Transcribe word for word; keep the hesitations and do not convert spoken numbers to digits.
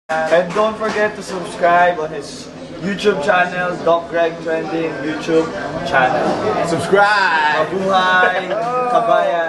And don't forget to subscribe on his YouTube channel, Doc Greg Trending YouTube channel. Subscribe! Mabuhay, kabayan!